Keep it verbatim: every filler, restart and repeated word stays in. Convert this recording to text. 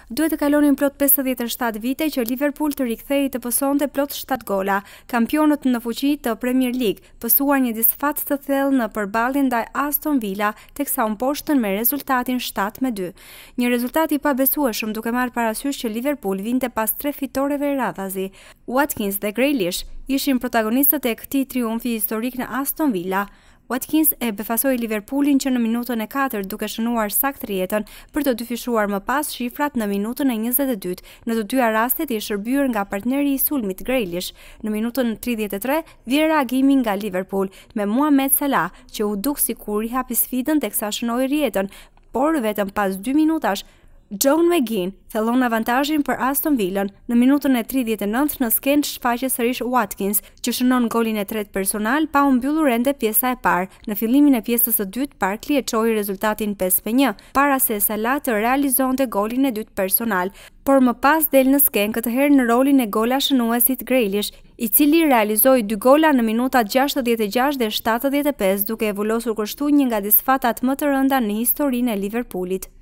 Duhet të kalonin plot pesëdhjetë e shtatë vite që Liverpool të rikthehej të pësonte plot shtatë gola. Kampionët në fuqi të Premier League pësuar një disfat të thellë në përballjen ndaj Aston Villa, teksa u mposhtën me rezultatin shtatë me dy. Një rezultat i pabesueshëm duke marrë parasysh që Liverpool vinte pas tre fitoreve radhazi. Watkins dhe Grealish ishin protagonistët e këtij triumfi historik në Aston Villa. Watkins e befasoi Liverpoolin që në minutën e katërt duke shënuar sakt rjetën për të dyfishuar më pas shifrat në minutën e njëzet e dytë. Në të dyja rastet i shërbyer nga partneri i sulmit Grealish. Në minutën tridhjetë e tre vjen reagimi nga Liverpool me Mohamed Salah që u duk sikur i hapi sfidën teksa shënoi rjetën, por vetëm pas dy minutash John McGinn thellon avantazhin për Aston Villën. Në minutën e tridhjetë e nëntë në skenë shfaqet sërish Watkins, që shënon golin e tretë personal pa u mbyllur ende pjesa e parë. Në fillimin e pjesës së dytë, Barkley e çoi rezultatin pesë me një, para se Salah të realizonte golin e dytë personal, por më pas del në skenë këtë herë në rolin e gola shënuesit Grealish, i cili realizoi dy gola në minutat gjashtëdhjetë e gjashtë dhe shtatëdhjetë e pesë, duke e vullosur kështu një nga disfatat më të rënda në historinë e Liverpoolit.